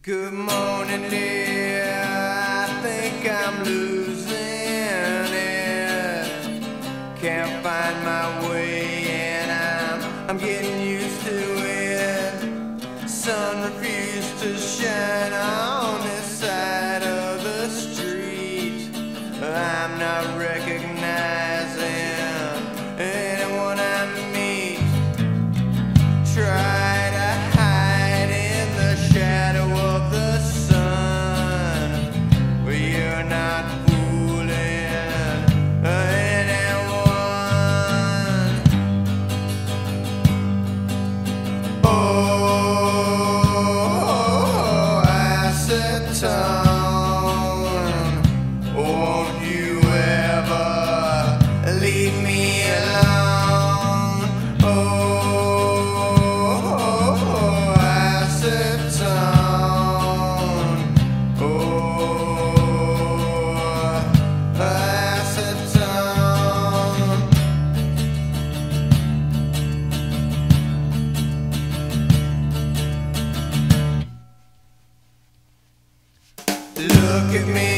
Good morning, dear. I think I'm losing it. Can't find my way, and I'm getting used to it. Sun refused to shine on this side of the street. I'm not recognizing anyone I meet. Try to hide in the shadow of the sun, but you're not fooling anyone. Oh, acetone, won't you ever leave me alone? Oh, acetone, acetone. Look at me.